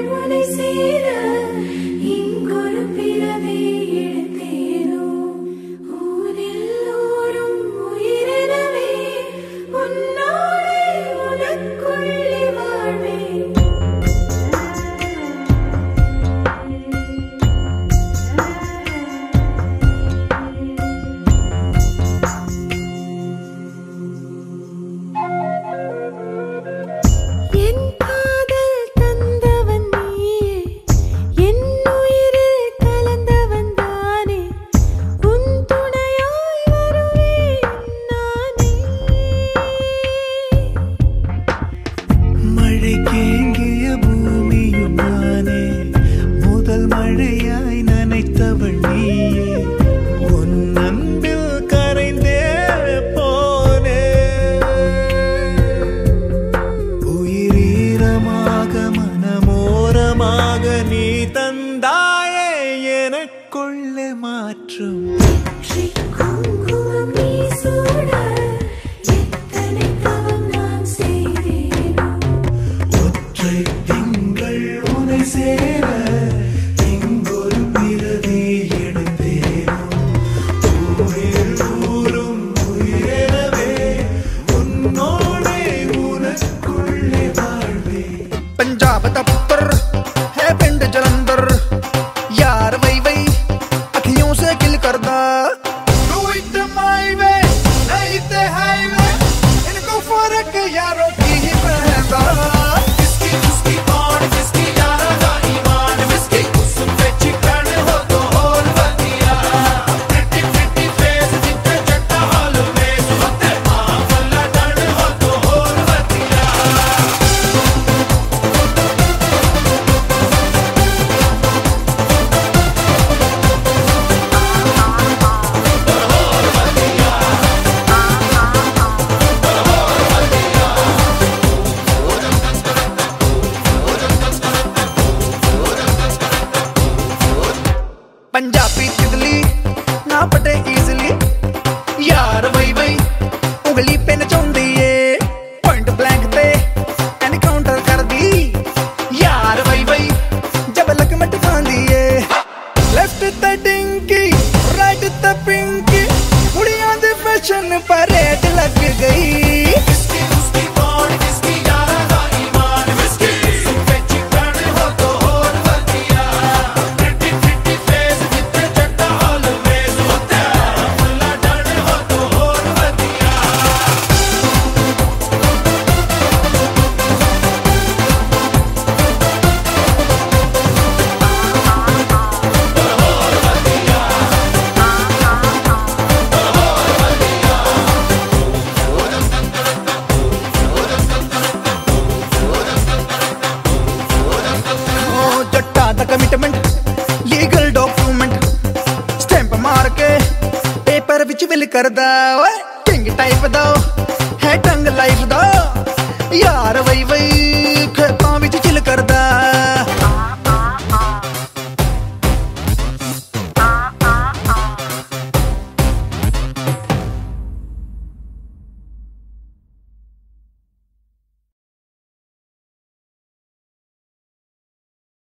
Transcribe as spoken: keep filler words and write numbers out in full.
உனை சேர இங்கொரு பிறவி எடுத்தேனோ ஊரில் ஊரும் உயிரினவே உன்னோடே உனக்குள்ளே வாழ்வேன். மழையாய் நனைத்தவள் நீயே உன் அன்பில் கரைந்தே போனே உயிரீரமாக மனமோரமாக நீ தந்தாயே எனக்குள்ளே மாற்றும் ஒற்றை திங்கள் உனை சேர पंजाब दा पुत्र है पिंड जलंधर यार वही वही अखियों से किल करदा Do it my way नहीं ते हाईवे इनको फर्क यारों की ही पहनदा किसकी किसकी कौन किसकी यारा दा ईमान किसकी कुसुम पे चिकन हो तो और बतिया pretty pretty face जितने चट्टा हाल में सुनते माँ फल्ला डर हो तो और बतिया पंजाबी तितली ना पटे इजली यार वही वही उंगली पे नचाउंदी ए पॉइंट ब्लैंक ते एनकाउंटर कर दी यार वही वही जब लक मट खांदी ए लेफ्ट ते डिंकी राइट ते पिंकी कुड़ियां दे फैशन परेड लग गई कमिटमेंट लीगल डॉक्यूमेंट स्टैंप मार के पेपर विच विल करदा ओए किंग टाइप दा है टंग लाइफ दा यार वही वही